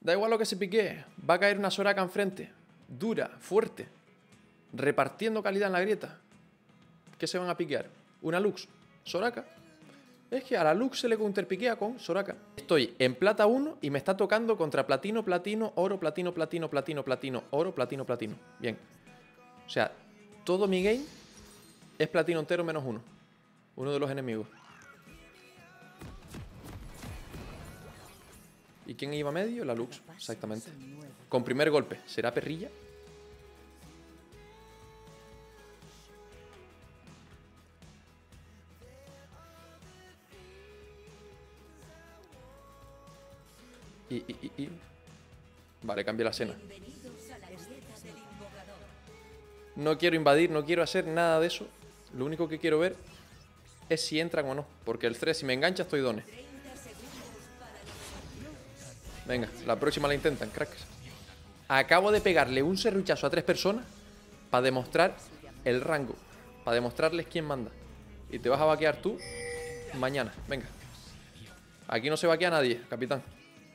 Da igual lo que se pique. Va a caer una Soraka enfrente. Dura, fuerte. Repartiendo calidad en la grieta. ¿Qué se van a piquear? ¿Una Lux? ¿Soraka? Es que a la Lux se le counterpiquea con Soraka. Estoy en plata 1 y me está tocando contra platino, platino, oro, platino, platino, platino, platino, oro, platino, platino. Bien. O sea, todo mi game es platino entero menos uno. Uno de los enemigos. ¿Y quién iba a medio? La Lux, exactamente. Con primer golpe. ¿Será perrilla? Vale, cambié la escena. No quiero invadir, no quiero hacer nada de eso. Lo único que quiero ver es si entran o no. Porque el 3, si me engancha, estoy done. Venga, la próxima la intentan, cracks. Acabo de pegarle un serruchazo a 3 personas para demostrar el rango. Para demostrarles quién manda. Y te vas a vaquear tú mañana. Venga. Aquí no se vaquea nadie, capitán.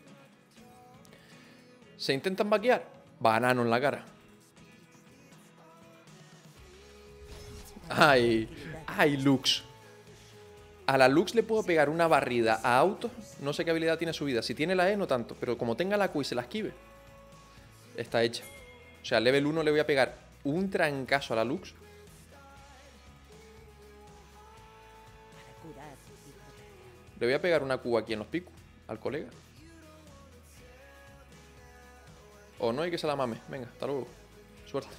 ¿Se intentan vaquear? Banano en la cara. ¡Ay! ¡Ay, Lux! A la Lux le puedo pegar una barrida a autos. No sé qué habilidad tiene subida. Si tiene la E, no tanto. Pero como tenga la Q y se la esquive, está hecha. O sea, level 1 le voy a pegar un trancazo a la Lux. Le voy a pegar una Q aquí en los picos al colega. O no, hay que se la mame. Venga, hasta luego. Suerte.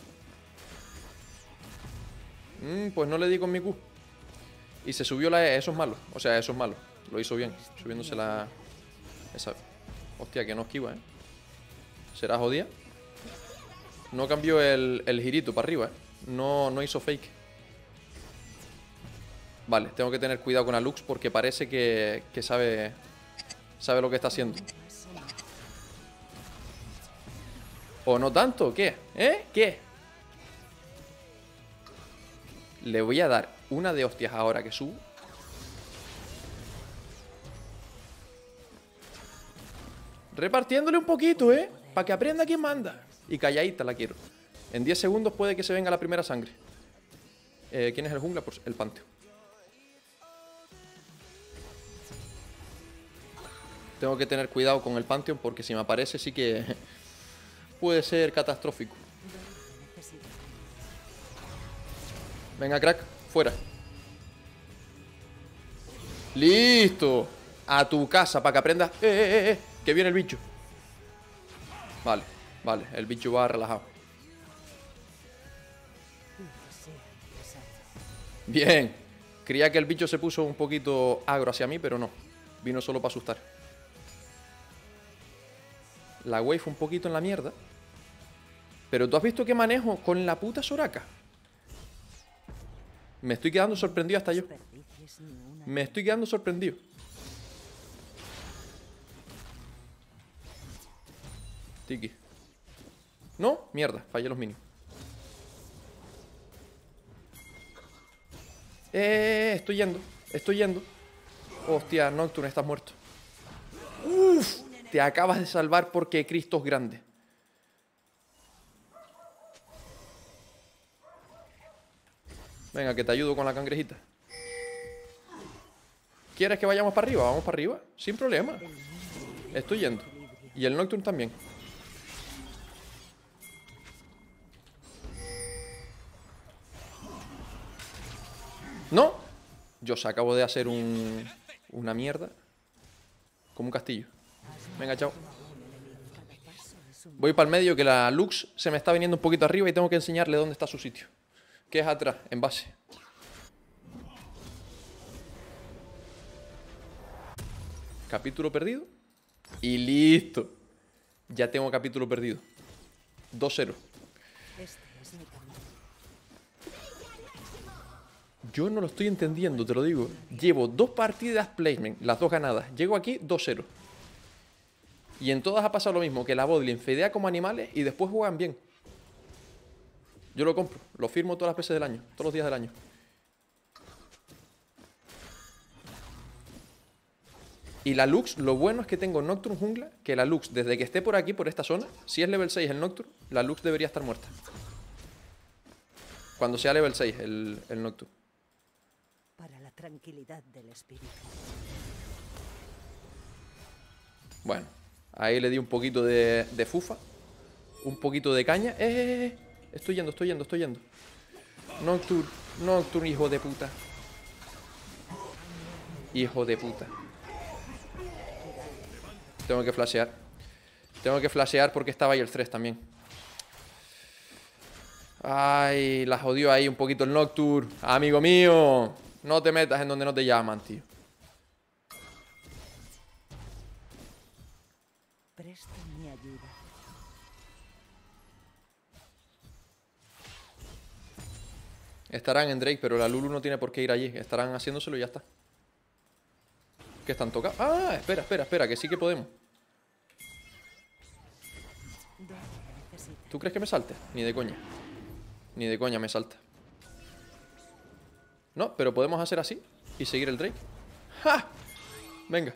Pues no le di con mi Q. Y se subió la E, eso es malo. O sea, eso es malo. Lo hizo bien, subiéndose la... Esa... Hostia, que no esquiva, ¿eh? ¿Será jodida? No cambió el girito para arriba, ¿eh? No hizo fake. Vale, tengo que tener cuidado con la Lux porque parece que sabe lo que está haciendo. ¿O no tanto? ¿Qué? ¿Eh? ¿Qué? Le voy a dar una de hostias ahora que subo. Repartiéndole un poquito, ¿eh? Para que aprenda quién manda. Y calladita la quiero. En 10 segundos puede que se venga la primera sangre. ¿Quién es el jungla? Pues el Pantheon. Tengo que tener cuidado con el Pantheon porque si me aparece sí que puede ser catastrófico. Venga, crack, fuera. ¡Listo! A tu casa para que aprendas. Que viene el bicho. Vale, vale, el bicho va relajado. Bien. Creía que el bicho se puso un poquito agro hacia mí, pero no. Vino solo para asustar. La wave fue un poquito en la mierda. Pero tú has visto qué manejo con la puta Soraka. Me estoy quedando sorprendido hasta yo. Me estoy quedando sorprendido. Tiki. No, mierda, fallé los minions. Estoy yendo. Estoy yendo. Hostia, Nocturne, estás muerto. Uf, te acabas de salvar porque Cristo es grande. Venga, que te ayudo con la cangrejita. ¿Quieres que vayamos para arriba? Vamos para arriba, sin problema. Estoy yendo. Y el Nocturne también. ¡No! Yo se acabo de hacer una mierda. Como un castillo. Venga, chao. Voy para el medio que la Lux se me está viniendo un poquito arriba y tengo que enseñarle dónde está su sitio. Que es atrás, en base. Capítulo perdido. Y listo. Ya tengo capítulo perdido. 2-0. Yo no lo estoy entendiendo, te lo digo. Llevo 2 partidas placement, las 2 ganadas. Llego aquí 2-0. Y en todas ha pasado lo mismo, que la botlane fedea como animales y después juegan bien. Yo lo compro, lo firmo todas las veces del año, todos los días del año. Y la Lux, lo bueno es que tengo Nocturne jungla, que la Lux, desde que esté por aquí, por esta zona, si es level 6 el Nocturne, la Lux debería estar muerta. Cuando sea level 6 el Nocturne. Para la tranquilidad del espíritu. Bueno, ahí le di un poquito de fufa. Un poquito de caña. Estoy yendo. Nocturne, Nocturne, hijo de puta. Hijo de puta. Tengo que flashear. Tengo que flashear porque estaba ahí el 3 también. Ay, la jodió ahí un poquito el Nocturne. Amigo mío, no te metas en donde no te llaman, tío. Presta mi ayuda. Estarán en Drake, pero la Lulu no tiene por qué ir allí. Estarán haciéndoselo y ya está. ¿Qué están tocando? Ah, espera, que sí que podemos. ¿Tú crees que me salte? Ni de coña. Ni de coña me salta. No, pero podemos hacer así y seguir el Drake. ¡Ja! Venga.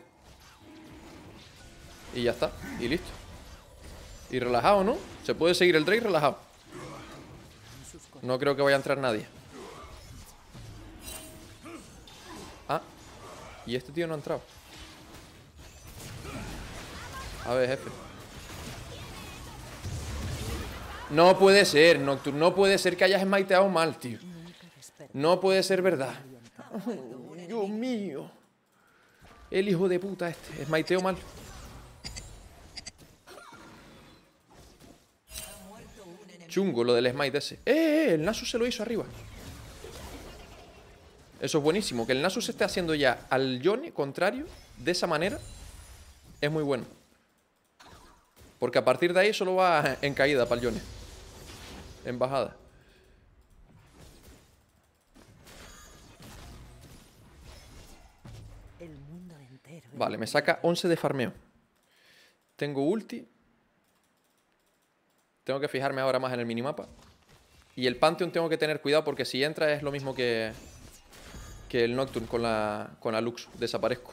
Y ya está, y listo. Y relajado, ¿no? Se puede seguir el Drake relajado. No creo que vaya a entrar nadie. Ah, y este tío no ha entrado. A ver, jefe. No puede ser, Nocturne. No puede ser que hayas smiteado mal, tío. No puede ser verdad. Oh, Dios mío. El hijo de puta este. Smiteó mal. Chungo lo del smite ese. El Nasus se lo hizo arriba. Eso es buenísimo. Que el Nasus se esté haciendo ya al Yone contrario de esa manera es muy bueno. Porque a partir de ahí solo va en caída para el Yone. En bajada. El mundo entero. Vale, me saca 11 de farmeo. Tengo ulti. Tengo que fijarme ahora más en el minimapa. Y el Pantheon tengo que tener cuidado porque si entra es lo mismo que el Nocturne con la Lux. Desaparezco.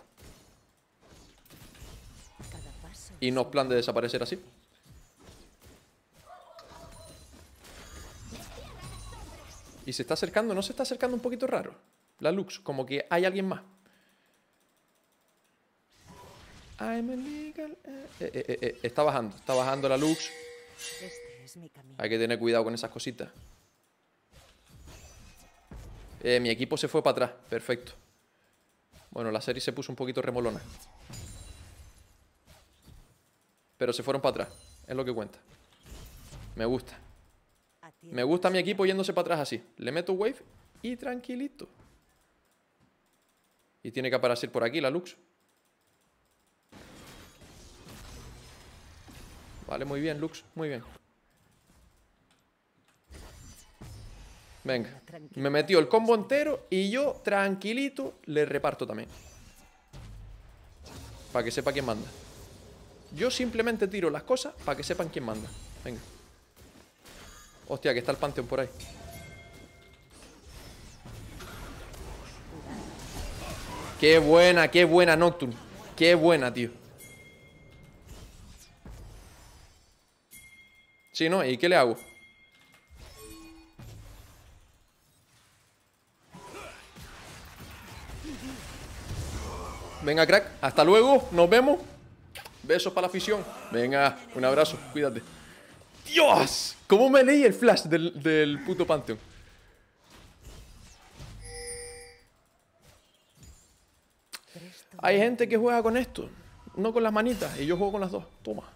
Y no es plan de desaparecer así. Y se está acercando, ¿no se está acercando un poquito raro? La Lux, como que hay alguien más. I'm illegal. Está bajando la Lux. Este es mi camino. Hay que tener cuidado con esas cositas. Mi equipo se fue para atrás, perfecto. Bueno, la serie se puso un poquito remolona. Pero se fueron para atrás, es lo que cuenta. Me gusta. Me gusta mi equipo yéndose para atrás así. Le meto wave y tranquilito. Y tiene que aparecer por aquí la Lux. Vale, muy bien, Lux, muy bien. Venga, me metió el combo entero y yo, tranquilito, le reparto también. Para que sepa quién manda. Yo simplemente tiro las cosas para que sepan quién manda. Venga. Hostia, que está el Pantheon por ahí. Qué buena Nocturne. Qué buena, tío. Sí, ¿no? ¿Y qué le hago? Venga, crack. Hasta luego. Nos vemos. Besos para la afición. Venga, un abrazo. Cuídate. ¡Dios! ¿Cómo me leí el flash del puto Pantheon? Hay gente que juega con esto. No con las manitas. Y yo juego con las dos. Toma.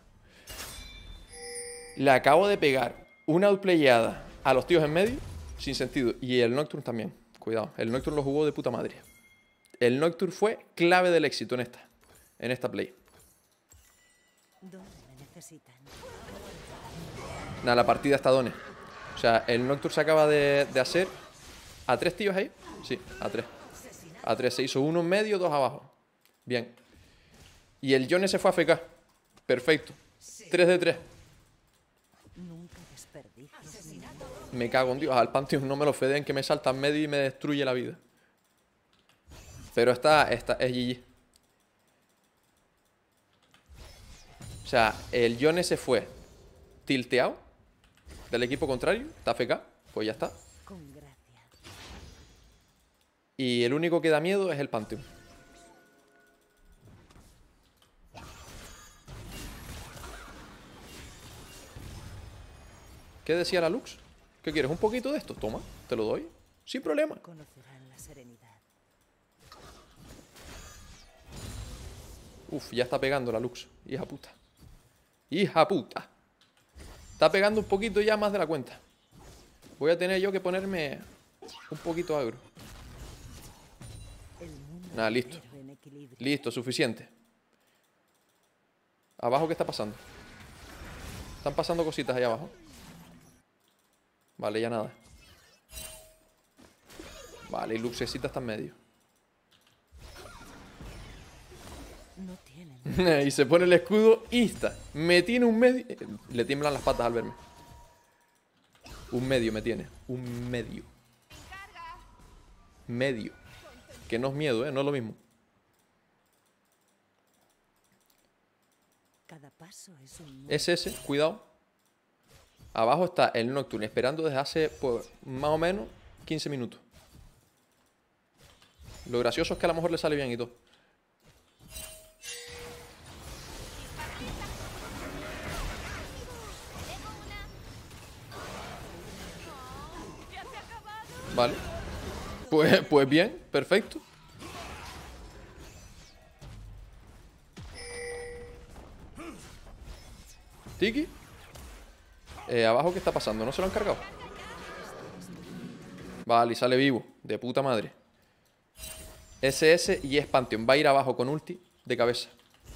Le acabo de pegar una outplayada a los tíos en medio. Sin sentido. Y el Nocturne también. Cuidado. El Nocturne lo jugó de puta madre. El Nocturne fue clave del éxito en esta play. ¿Dónde me necesitan? Nada, la partida está done. O sea, el Nocturne se acaba de hacer a 3 tíos ahí. Sí, a 3. A 3 se hizo uno en medio, 2 abajo. Bien. Y el Yone se fue a FK. Perfecto. 3 de 3. Nunca desperdicies mi vida. Me cago en Dios. Al Pantheon no me lo feden, que me salta en medio y me destruye la vida. Pero esta es GG. O sea, el Yone se fue tilteado del equipo contrario. Está AFK. Pues ya está. Con gracia. Y el único que da miedo es el Pantheon. ¿Qué decía la Lux? ¿Qué quieres? ¿Un poquito de esto? Toma, te lo doy. Sin problema. Conocerán la serenidad. Uf, ya está pegando la Lux. Hija puta. Hija puta. Está pegando un poquito ya más de la cuenta. Voy a tener yo que ponerme un poquito agro. El mundo Nada, listo. entero en equilibrio. Listo, suficiente. ¿Abajo qué está pasando? Están pasando cositas ahí abajo. Vale, ya nada. Vale, y Luxecita está en medio. No tienen. Y se pone el escudo insta. Me tiene un medio. Le tiemblan las patas al verme. Un medio me tiene. Un medio. Medio. Que no es miedo, no es lo mismo. Cada paso es un nuevo. Es ese, cuidado. Abajo está el Nocturne esperando desde hace, pues, más o menos 15 minutos. Lo gracioso es que a lo mejor le sale bien y todo. Vale. Pues bien, perfecto. Tiki. Abajo, ¿qué está pasando? ¿No se lo han cargado? Vale, y sale vivo. De puta madre. SS y es Pantheon. Va a ir abajo con ulti de cabeza.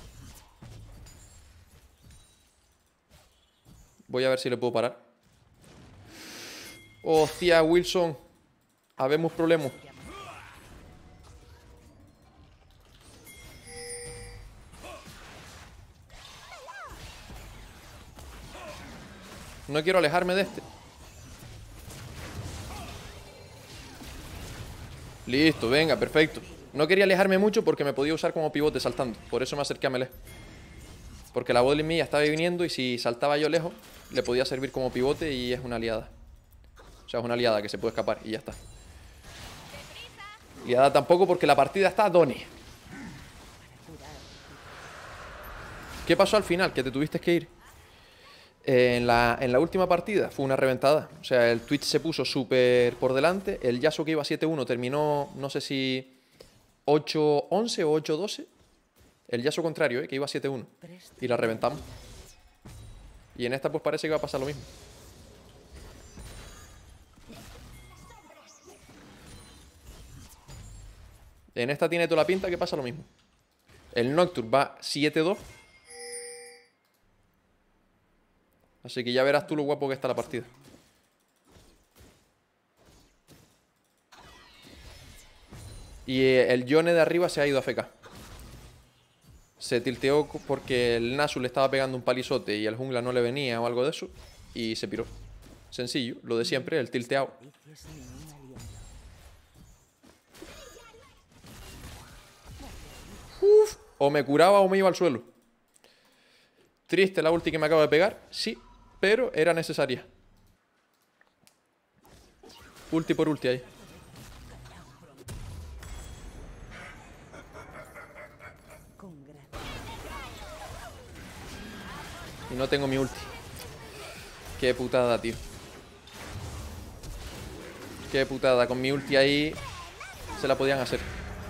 Voy a ver si le puedo parar. Hostia, Wilson. Habemos problemas. No quiero alejarme de este. Listo, venga, perfecto. No quería alejarme mucho porque me podía usar como pivote saltando. Por eso me acerqué a melee. Porque la botlane mía estaba viniendo y si saltaba yo lejos, le podía servir como pivote y es una aliada. O sea, es una aliada que se puede escapar y ya está. Aliada tampoco porque la partida está Donny. ¿Qué pasó al final? Que te tuviste que ir. En la última partida fue una reventada. O sea, el Twitch se puso súper por delante. El Yasuo que iba 7-1 terminó, no sé si 8-11 o 8-12. El Yasuo contrario, que iba 7-1. Y la reventamos. Y en esta pues parece que va a pasar lo mismo. En esta tiene toda la pinta que pasa lo mismo. El Nocturne va 7-2. Así que ya verás tú lo guapo que está la partida. Y el Yone de arriba se ha ido a AFK. Se tilteó porque el Nasu le estaba pegando un palizote y el jungla no le venía o algo de eso. Y se piró. Sencillo, lo de siempre, el tilteado. Uf, o me curaba o me iba al suelo. Triste la ulti que me acabo de pegar, sí, pero era necesaria. Ulti por ulti ahí. Y no tengo mi ulti. Qué putada, tío. Qué putada. Con mi ulti ahí se la podían hacer.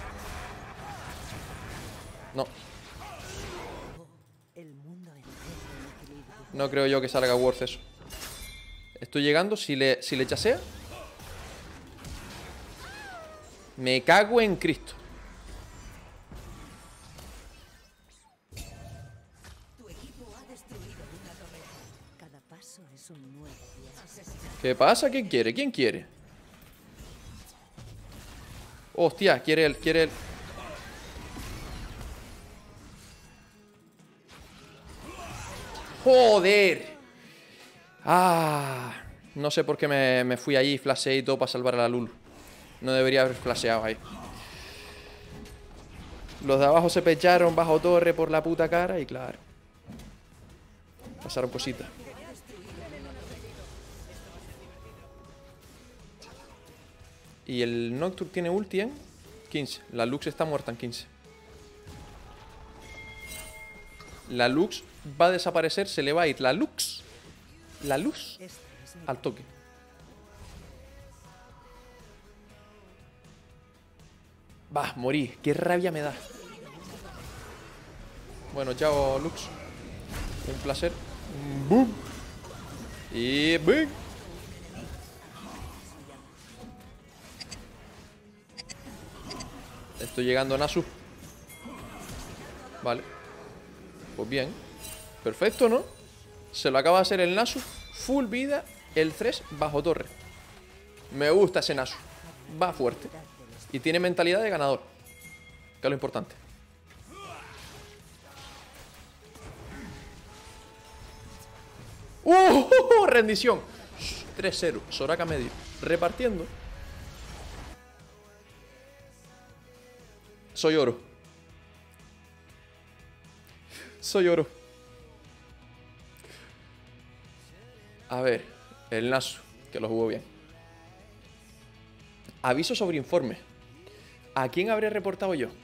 No. No creo yo que salga worth eso. Estoy llegando. Si le chasea. Me cago en Cristo. ¿Qué pasa? ¿Quién quiere? ¿Quién quiere? Hostia, quiere él, quiere él. ¡Joder! Ah, no sé por qué me fui allí y flasheé y todo para salvar a la Lulu. No debería haber flasheado ahí. Los de abajo se pecharon bajo torre por la puta cara y claro. Pasaron cositas. Y el Nocturne tiene ulti en 15. La Lux está muerta en 15. La Lux va a desaparecer, se le va a ir la Lux. La luz al toque. Va, morí. Qué rabia me da. Bueno, chao, Lux. Un placer. ¡Boom! Y ¡boom! Estoy llegando a Nasu. Vale. Pues bien. Perfecto, ¿no? Se lo acaba de hacer el Nasu. Full vida. El Thresh bajo torre. Me gusta ese Nasu. Va fuerte. Y tiene mentalidad de ganador. Que es lo importante. Rendición. 3-0. Soraka medio. Repartiendo. Soy oro. Soy oro. A ver. El Nasu. Que lo jugó bien. Aviso sobre informe. ¿A quién habré reportado yo?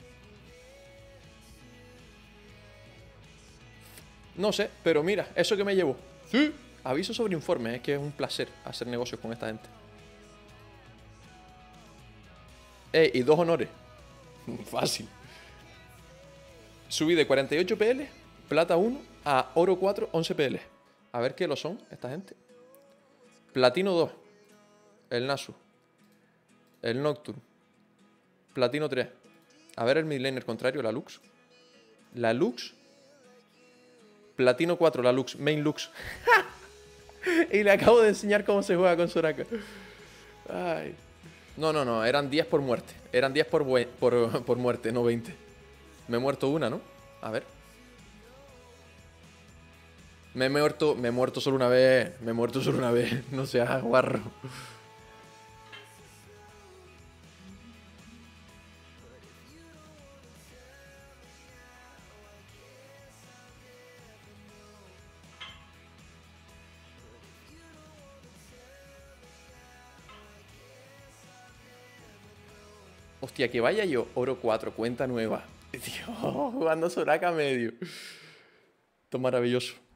No sé, pero mira, eso que me llevó. Sí. Aviso sobre informe, es que es un placer hacer negocios con esta gente. Y 2 honores. Fácil. Subí de 48 PL, plata 1, a oro 4, 11 PL. A ver qué lo son esta gente. Platino 2, el Nasu. El Nocturne. Platino 3. A ver el midlaner contrario, la Lux. La Lux. Platino 4, la Lux. Main Lux. Y le acabo de enseñar cómo se juega con Soraka. Ay. No. Eran 10 por muerte. Eran 10 por muerte, no 20. Me he muerto una, ¿no? A ver. Me he muerto solo una vez. Me he muerto solo una vez. No seas guarro. Hostia, que vaya yo. Oro 4, cuenta nueva. Tío, jugando Soraka medio. Esto es maravilloso.